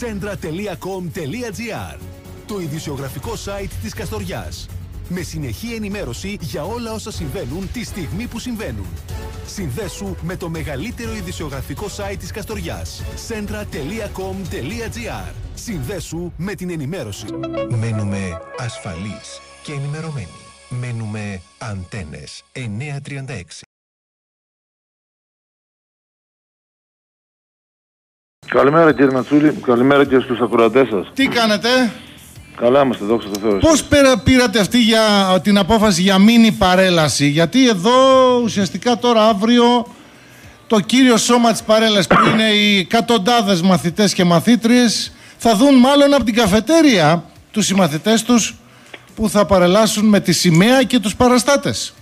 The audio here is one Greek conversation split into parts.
Centra.com.gr, το ειδησιογραφικό site της Καστοριάς. Με συνεχή ενημέρωση για όλα όσα συμβαίνουν τη στιγμή που συμβαίνουν. Συνδέσου με το μεγαλύτερο ειδησιογραφικό site της Καστοριάς. Centra.com.gr. Συνδέσου με την ενημέρωση. Μένουμε ασφαλείς και ενημερωμένοι. Μένουμε Αντένες 936. Καλημέρα κύριε Ματσούλη, καλημέρα και στους ακροατές σας. Τι κάνετε? Καλά είμαστε, δόξα τω Θεώ. Πώς πήρατε αυτή την απόφαση για μίνι παρέλαση? Γιατί εδώ ουσιαστικά τώρα αύριο το κύριο σώμα της παρέλασης, που είναι οι εκατοντάδες μαθητές και μαθήτριες, θα δουν μάλλον από την καφετέρια τους συμμαθητές τους που θα παρελάσουν με τη σημαία και τους παραστάτες.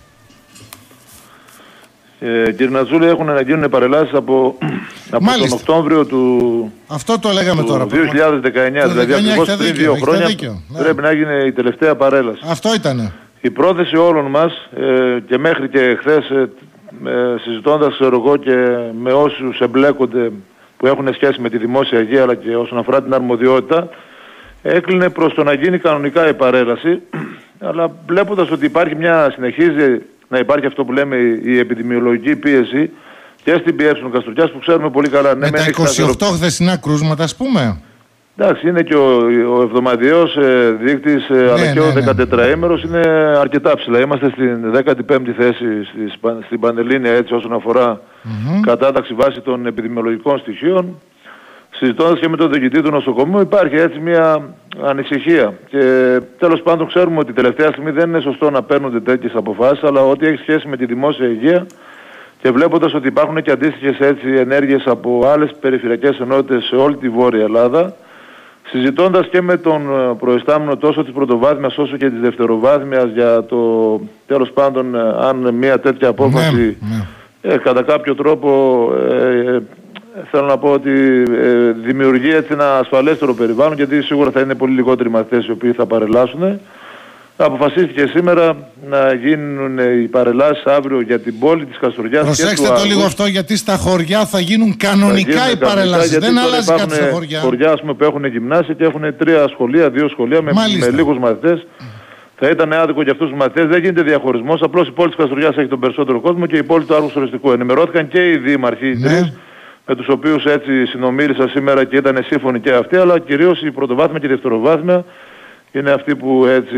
Κύριε Νατζούλη, έχουν να γίνουν παρελάσεις από τον Οκτώβριο του, αυτό το λέγαμε τώρα, 2019, δηλαδή ακριβώς πριν 2 χρόνια πρέπει να γίνει η τελευταία παρέλαση. Αυτό ήτανε. Η πρόθεση όλων μας και μέχρι και χθες συζητώντας εγώ και με όσους εμπλέκονται που έχουν σχέση με τη δημόσια υγεία αλλά και όσον αφορά την αρμοδιότητα, έκλεινε προς το να γίνει κανονικά η παρέλαση, αλλά βλέποντας ότι συνεχίζει να υπάρχει αυτό που λέμε η επιδημιολογική πίεση και στην ΠΕ Καστοριάς, που ξέρουμε πολύ καλά. Με τα 28 χθεσινά κρούσματα, ας πούμε. Εντάξει, είναι και ο εβδομαδιαίος δείκτης, αλλά και ο 14ήμερος είναι αρκετά ψηλά. Είμαστε στην 15η θέση στην Πανελλήνια, έτσι, όσον αφορά κατάταξη βάση των επιδημιολογικών στοιχείων. Συζητώντας και με τον διοικητή του νοσοκομείου, υπάρχει έτσι μια ανησυχία. Και τέλος πάντων ξέρουμε ότι τελευταία στιγμή δεν είναι σωστό να παίρνονται τέτοιες αποφάσεις, αλλά ό,τι έχει σχέση με τη δημόσια υγεία και βλέποντας ότι υπάρχουν και αντίστοιχες έτσι ενέργειες από άλλες περιφερειακές ενότητες σε όλη τη Βόρεια Ελλάδα, συζητώντας και με τον προϊστάμενο τόσο της πρωτοβάθμιας όσο και της δευτεροβάθμιας για το τέλος πάντων αν μια τέτοια απόφαση κατά κάποιο τρόπο θέλω να πω ότι δημιουργεί έτσι ένα ασφαλέστερο περιβάλλον, γιατί σίγουρα θα είναι πολύ λιγότεροι μαθητές οι οποίοι θα παρελάσουν. Αποφασίστηκε σήμερα να γίνουν οι παρελάσεις αύριο για την πόλη της Καστοριάς. Προσέξτε το λίγο αυτό, γιατί στα χωριά θα γίνουν κανονικά οι παρελάσεις. Δεν αλλάζει κάτι στα χωριά. Χωριά ας πούμε, που έχουν γυμνάσια και έχουν 2 σχολεία με λίγους μαθητές. Θα ήταν άδικο για αυτούς τους μαθητές. Δεν γίνεται διαχωρισμός. Απλώς η πόλη της Καστοριάς έχει τον περισσότερο κόσμο και η πόλη του Άργου Σωριστικού. Ενημερώθηκαν και οι δήμαρχοι, με τους οποίους έτσι συνομίλησα σήμερα και ήταν σύμφωνοι και αυτοί, αλλά κυρίως η πρωτοβάθμια και η δευτεροβάθμια είναι αυτή που έτσι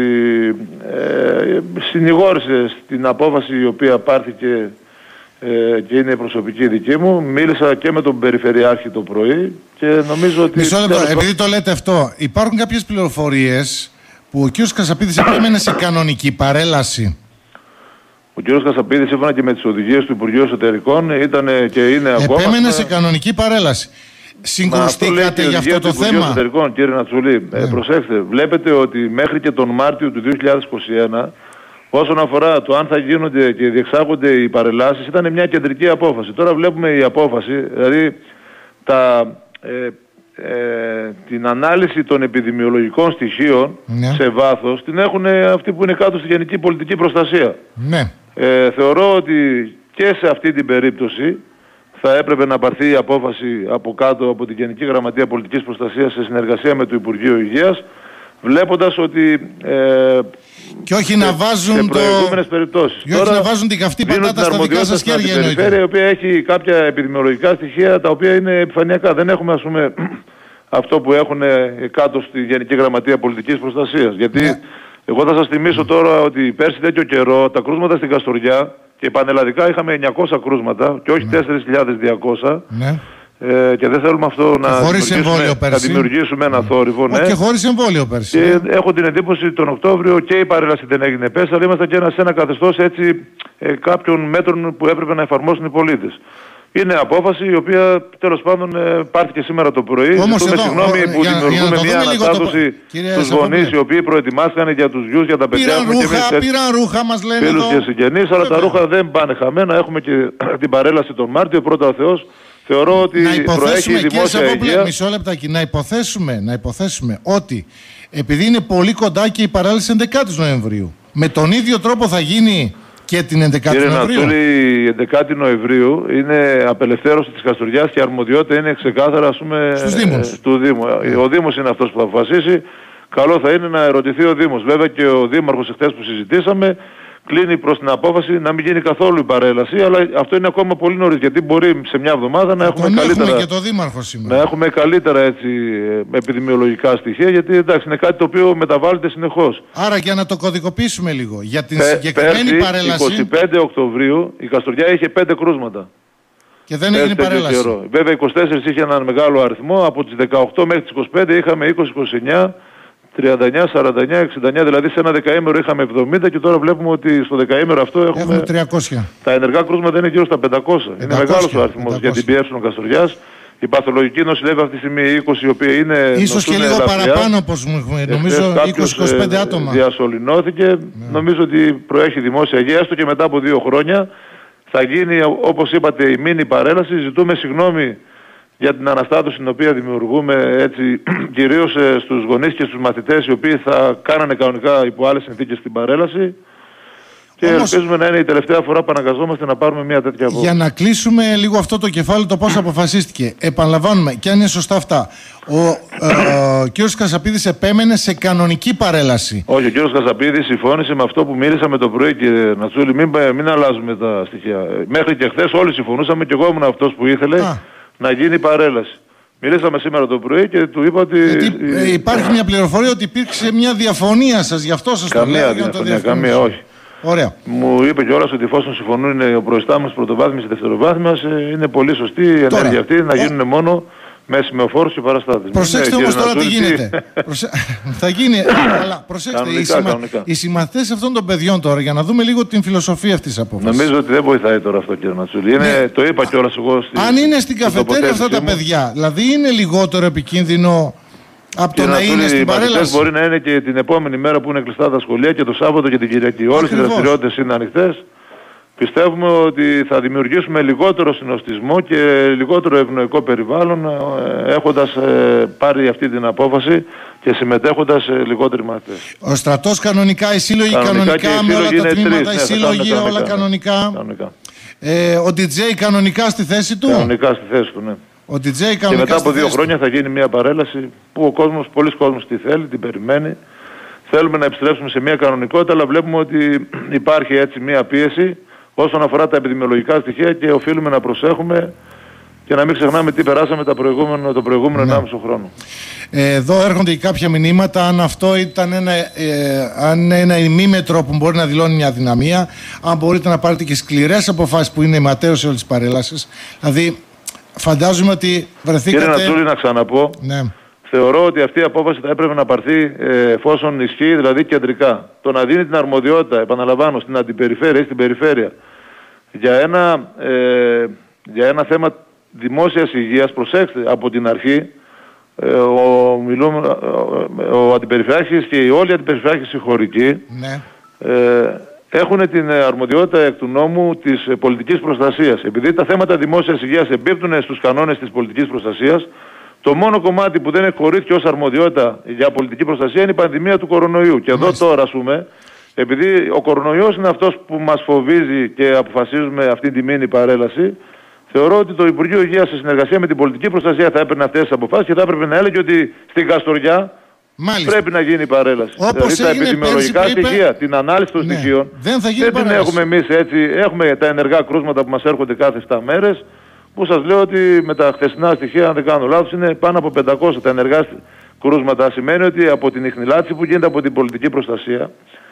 συνηγόρησε στην απόφαση η οποία πάρθηκε και είναι προσωπική δική μου. Μίλησα και με τον Περιφερειάρχη το πρωί και νομίζω ότι... Μισό λεπτό, επειδή το λέτε αυτό, υπάρχουν κάποιες πληροφορίες που ο κ. Κασαπίδης επέμενε σε κανονική παρέλαση. Ο κ. Κασαπίδης, σύμφωνα και με τις οδηγίες του Υπουργείου Εσωτερικών, ήταν και είναι ακόμα... Επέμενε σε κανονική παρέλαση. Συγκρουστήκατε για αυτό το θέμα? Εσωτερικών, κύριε Νατσουλή, προσέξτε, βλέπετε ότι μέχρι και τον Μάρτιο του 2021, όσον αφορά το αν θα γίνονται και διεξάγονται οι παρελάσεις, ήταν μια κεντρική απόφαση. Τώρα βλέπουμε η απόφαση, δηλαδή την ανάλυση των επιδημιολογικών στοιχείων σε βάθος την έχουν αυτοί που είναι κάτω στη Γενική Πολιτική Προστασία. Θεωρώ ότι και σε αυτή την περίπτωση θα έπρεπε να πάρθει η απόφαση από κάτω από την Γενική Γραμματεία Πολιτικής Προστασίας σε συνεργασία με το Υπουργείο Υγείας, βλέποντας ότι και όχι να βάζουν προηγούμενες περιπτώσεις. Και όχι να βάζουν την καυτή πατάτα στα δικά σας χέρια. Η περιφέρεια, η οποία έχει κάποια επιδημιολογικά στοιχεία τα οποία είναι επιφανειακά. Δεν έχουμε, ας πούμε, αυτό που έχουν κάτω στη Γενική Γραμματεία Πολιτικής Προστασίας. Γιατί εγώ θα σας θυμίσω τώρα ότι πέρσι τέτοιο καιρό τα κρούσματα στην Καστοριά και πανελλαδικά είχαμε 900 κρούσματα και όχι 4.200. Και δεν θέλουμε αυτό να δημιουργήσουμε ένα θόρυβο. Και χωρίς εμβόλιο πέρσι. Και έχω την εντύπωση τον Οκτώβριο και η παρέλαση δεν έγινε πέρσι, αλλά είμαστε και σε ένα καθεστώς έτσι κάποιων μέτρων που έπρεπε να εφαρμόσουν οι πολίτες. Είναι απόφαση η οποία τέλος πάντων πάρθηκε σήμερα το πρωί. Ζητούμε συγγνώμη που δημιουργούμε μια αναστάτωση στους γονείς οι οποίοι προετοιμάστηκαν για τους γιους, για τα παιδιά. Πήραν ρούχα, μας λένε φίλους και συγγενείς, αλλά τα ρούχα δεν πάνε χαμένα. Έχουμε και την τον Μάρτιο, πρώτα ο Θεός. Θεωρώ ότι προέχει η δημόσια υγεία. Μισό λεπτάκι, να υποθέσουμε ότι επειδή είναι πολύ κοντά και η παράλυση 11 Νοεμβρίου, με τον ίδιο τρόπο θα γίνει και την 11η Κύριε Νοεμβρίου. Νατσούλη, η 11η Νοεμβρίου είναι απελευθέρωση της Καστοριάς και η αρμοδιότητα είναι ξεκάθαρα, ας πούμε, του Δήμου. Ο Δήμος είναι αυτός που θα αποφασίσει. Καλό θα είναι να ερωτηθεί ο Δήμος. Βέβαια και ο Δήμαρχος εχθές που συζητήσαμε κλείνει προς την απόφαση να μην γίνει καθόλου η παρέλαση, αλλά αυτό είναι ακόμα πολύ νωρίς, γιατί μπορεί σε μια εβδομάδα να έχουμε καλύτερα. Έχουμε και το Δήμαρχο σήμερα. Να έχουμε καλύτερα έτσι, επιδημιολογικά στοιχεία, γιατί εντάξει είναι κάτι το οποίο μεταβάλλεται συνεχώς. Άρα για να το κωδικοποιήσουμε λίγο, για την συγκεκριμένη παρέλαση. 25 Οκτωβρίου η Καστοριά είχε 5 κρούσματα. Και δεν έγινε παρέλαση. Βέβαια 24 είχε έναν μεγάλο αριθμό, από τις 18 μέχρι τις 25 είχαμε 20-29. 39, 49, 69, δηλαδή σε ένα δεκαήμερο είχαμε 70 και τώρα βλέπουμε ότι στο δεκαήμερο αυτό έχουμε 300. Τα ενεργά κρούσματα είναι γύρω στα 500. Είναι μεγάλος ο αριθμός για την ΠΕ Καστοριάς. Η παθολογική νοσηλεύει αυτή τη στιγμή 20, η οποία είναι. Ίσως και λίγο παραπάνω, όπως μου έχουμε. Νομίζω 20-25 άτομα. Διασωληνώθηκε. Νομίζω ότι προέχει δημόσια υγεία, έστω και μετά από 2 χρόνια. Θα γίνει, όπως είπατε, η μίνι παρέλαση. Ζητούμε συγγνώμη για την αναστάτωση την οποία δημιουργούμε, έτσι, κυρίως στους γονείς και στους μαθητές, οι οποίοι θα κάνανε κανονικά υπό άλλες συνθήκες την παρέλαση. Και ελπίζουμε να είναι η τελευταία φορά που αναγκαζόμαστε να πάρουμε μια τέτοια απόφαση. Για να κλείσουμε λίγο αυτό το κεφάλαιο, το πώς αποφασίστηκε. Επαναλαμβάνουμε, και αν είναι σωστά αυτά, ο κ. Κασαπίδης επέμενε σε κανονική παρέλαση. Όχι, ο κ. Κασαπίδης συμφώνησε με αυτό που μίλησαμε το πρωί, κύριε Νατσούλη. Μην αλλάζουμε τα στοιχεία. Μέχρι και χθες όλοι συμφωνούσαμε, και εγώ ήμουν αυτός που ήθελε να γίνει παρέλαση. Μιλήσαμε σήμερα το πρωί και του είπα ότι. Υπάρχει μια πληροφορία ότι υπήρξε μια διαφωνία σας, γι' αυτό σας το λέω. Καμία διαφωνία, καμία, όχι. Ωραία. Μου είπε κιόλας ότι εφόσον συμφωνούν ο προϊστάμενος πρωτοβάθμιας και δευτεροβάθμιας, είναι πολύ σωστή η ενέργεια αυτή να γίνουν μόνο με σημεοφόρους και παραστάτες. Προσέξτε όμως τώρα τι γίνεται. Θα γίνει, αλλά προσέξτε, οι συμμαθητές αυτών των παιδιών τώρα, για να δούμε λίγο την φιλοσοφία αυτής της απόφασης. Νομίζω ότι δεν βοηθάει τώρα αυτό, κύριε Νατσούλη. Το είπα κιόλας εγώ. Αν είναι στην καφετέρια αυτά τα παιδιά, δηλαδή είναι λιγότερο επικίνδυνο από το να είναι στην παρέλαση. Μπορεί να είναι και την επόμενη μέρα που είναι κλειστά τα σχολεία και το Σάββατο και την Κυριακή. Όλες οι δραστηριότητες είναι ανοιχτές. Πιστεύουμε ότι θα δημιουργήσουμε λιγότερο συνοστισμό και λιγότερο ευνοϊκό περιβάλλον, έχοντας πάρει αυτή την απόφαση και συμμετέχοντας λιγότεροι μαθητές. Ο στρατός κανονικά, οι σύλλογοι κανονικά, με όλα τα τμήματα, οι σύλλογοι όλα κανονικά. Ο DJ κανονικά στη θέση του. Κανονικά στη θέση του, ναι. Ο DJ και μετά από 2 χρόνια θα γίνει μια παρέλαση που ο κόσμος, πολλοί κόσμος τη θέλει, την περιμένει. Θέλουμε να επιστρέψουμε σε μια κανονικότητα, αλλά βλέπουμε ότι υπάρχει έτσι μια πίεση όσον αφορά τα επιδημιολογικά στοιχεία και οφείλουμε να προσέχουμε και να μην ξεχνάμε τι περάσαμε το προηγούμενο 1,5 χρόνο. Εδώ έρχονται και κάποια μηνύματα αν αυτό ήταν ένα ημίμετρο που μπορεί να δηλώνει μια αδυναμία, αν μπορείτε να πάρετε και σκληρές αποφάσεις που είναι ματέωση όλες τις παρελάσεις. Δηλαδή, φαντάζομαι ότι βρεθήκατε. Κύριε Νατσούλη, να ξαναπώ. Ναι. Θεωρώ ότι αυτή η απόφαση θα έπρεπε να πάρθει εφόσον ισχύει, δηλαδή κεντρικά. Το να δίνει την αρμοδιότητα, επαναλαμβάνω, στην αντιπεριφέρεια ή στην περιφέρεια για ένα θέμα δημόσιας υγείας, προσέξτε, από την αρχή ο αντιπεριφερειάρχης και όλοι οι αντιπεριφερειάρχες χωρικοί έχουν την αρμοδιότητα εκ του νόμου της πολιτικής προστασίας. Επειδή τα θέματα δημόσιας υγείας εμπίπτουν στους κανόνες της πολιτικής προστασίας, το μόνο κομμάτι που δεν χωρίστηκε ως αρμοδιότητα για πολιτική προστασία είναι η πανδημία του κορονοϊού. Και εδώ τώρα, ας πούμε, επειδή ο κορονοϊός είναι αυτός που μας φοβίζει και αποφασίζουμε αυτή τη μίνι παρέλαση, θεωρώ ότι το Υπουργείο Υγείας σε συνεργασία με την πολιτική προστασία θα έπαιρνε αυτές τις αποφάσεις και θα έπρεπε να έλεγε ότι στην Καστοριά πρέπει να γίνει παρέλαση. Όπως δηλαδή τα επιδημιολογικά στοιχεία, την ανάλυση των στοιχείων, δεν την έχουμε εμείς έτσι. Έχουμε τα ενεργά κρούσματα που μας έρχονται κάθε 7 μέρες, που σας λέω ότι με τα χθεσινά στοιχεία, αν δεν κάνω λάθος, είναι πάνω από 500 τα ενεργά κρούσματα. Σημαίνει ότι από την ιχνηλάτηση που γίνεται από την πολιτική προστασία,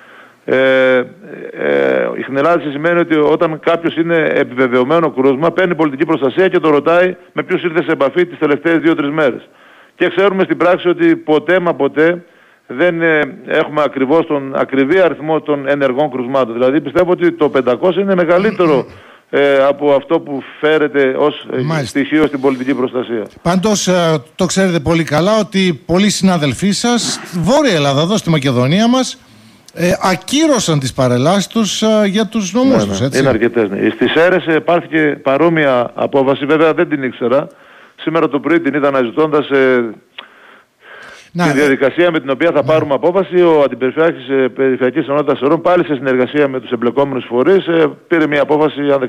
η χνηλάτηση σημαίνει ότι όταν κάποιος είναι επιβεβαιωμένο κρούσμα, παίρνει πολιτική προστασία και το ρωτάει με ποιους ήρθε σε επαφή τις τελευταίες 2-3 μέρες. Και ξέρουμε στην πράξη ότι ποτέ δεν έχουμε ακριβώς τον ακριβή αριθμό των ενεργών κρουσμάτων. Δηλαδή πιστεύω ότι το 500 είναι μεγαλύτερο από αυτό που φέρεται ως στοιχείο στην πολιτική προστασία. Πάντως το ξέρετε πολύ καλά ότι πολλοί συνάδελφοί σας, Βόρεια Ελλάδα, εδώ στη Μακεδονία μας, ακύρωσαν τις παρελάσεις τους για τους νομούς τους, έτσι. Είναι αρκετές. Στις Σέρρες υπάρχει παρόμοια απόφαση, βέβαια δεν την ήξερα. Σήμερα το πρωί την είδα αναζητώντας Στη διαδικασία με την οποία θα πάρουμε απόφαση, ο Αντιπεριφερειάρχης Περιφερειακής Ενότητας Σερών, πάλι σε συνεργασία με τους εμπλεκόμενους φορείς, πήρε μια απόφαση, αν δεν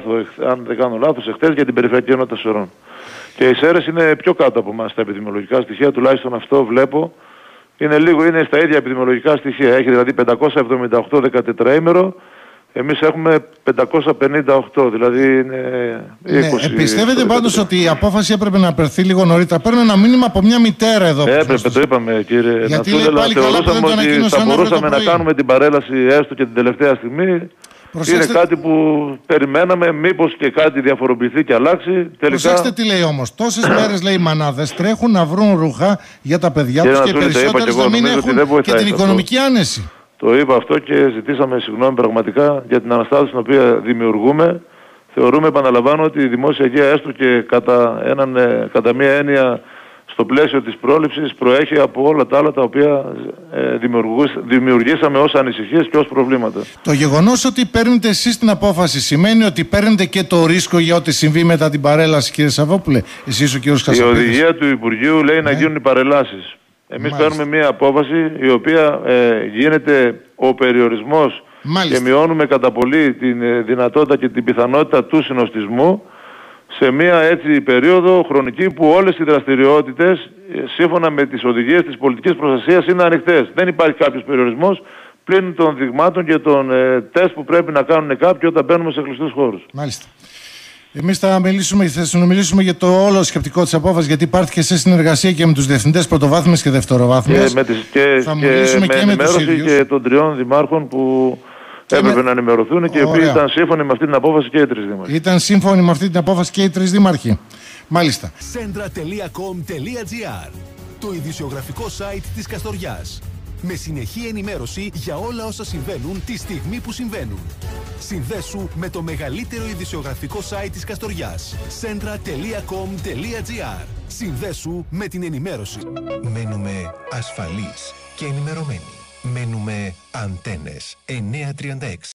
κάνω λάθος, εχθές για την Περιφερειακή Ενότητα Σερών. Και οι Σέρρες είναι πιο κάτω από εμάς στα επιδημιολογικά στοιχεία, τουλάχιστον αυτό βλέπω. Είναι στα ίδια επιδημιολογικά στοιχεία. Έχει δηλαδή 578 14ήμερο. Εμείς έχουμε 558, δηλαδή είναι 20. Πιστεύετε πάντως ότι η απόφαση έπρεπε να περθεί λίγο νωρίτερα? Παίρνω ένα μήνυμα από μια μητέρα εδώ. Έπρεπε, το είπαμε κύριε. Γιατί λέει πάλι καλά που δεν το ανακοίνωσαν. Θα μπορούσαμε να κάνουμε την παρέλαση έστω και την τελευταία στιγμή. Είναι κάτι που περιμέναμε, μήπως και κάτι διαφοροποιηθεί και αλλάξει. Τελικά... Προσέξτε τι λέει όμως. Τόσες μέρες λέει οι μανάδες τρέχουν να βρουν ρούχα για τα παιδιά τους και οι περισσότερες να μην έχουν και την οικονομική άνεση. Το είπα αυτό και ζητήσαμε συγγνώμη πραγματικά για την αναστάτωση την οποία δημιουργούμε. Θεωρούμε, επαναλαμβάνω, ότι η δημόσια υγεία έστω και κατά μία έννοια στο πλαίσιο της πρόληψης προέχει από όλα τα άλλα τα οποία δημιουργήσαμε ως ανησυχίες και ως προβλήματα. Το γεγονός ότι παίρνετε εσείς την απόφαση σημαίνει ότι παίρνετε και το ρίσκο για ό,τι συμβεί μετά την παρέλαση, κύριε Σαββόπουλε? Εσείς ο κύριος Κασαπίδης. Η οδηγία του Υπουργείου λέει να γίνουν οι παρελάσεις. Εμείς παίρνουμε μια απόφαση η οποία γίνεται ο περιορισμός και μειώνουμε κατά πολύ την δυνατότητα και την πιθανότητα του συνοστισμού σε μια έτσι περίοδο χρονική που όλες οι δραστηριότητες σύμφωνα με τις οδηγίες της πολιτικής προστασίας είναι ανοιχτές. Δεν υπάρχει κάποιος περιορισμός πλην των δειγμάτων και των τεστ που πρέπει να κάνουν κάποιοι όταν μπαίνουμε σε κλειστούς χώρους. Μάλιστα. Εμείς θα συνομιλήσουμε για το όλο σκεπτικό της απόφασης, γιατί υπάρχει σε συνεργασία και με τους διευθυντές πρωτοβάθμιας και δευτεροβάθμιας. Θα μιλήσουμε και με τους ίδιους. Και των 3 δημάρχων που έπρεπε να ενημερωθούν και οι οποίοι ήταν σύμφωνοι με αυτή την απόφαση και οι 3 δήμαρχοι. Ήταν σύμφωνοι με αυτή την απόφαση και οι 3 δήμαρχοι. Μάλιστα. Centra.com.gr, το ειδησιογραφικό site της Καστοριάς. Με συνεχή ενημέρωση για όλα όσα συμβαίνουν τη στιγμή που συμβαίνουν. Συνδέσου με το μεγαλύτερο ειδησιογραφικό site της Καστοριάς. Centra.com.gr. Συνδέσου με την ενημέρωση. Μένουμε ασφαλείς και ενημερωμένοι. Μένουμε Αντένες 936.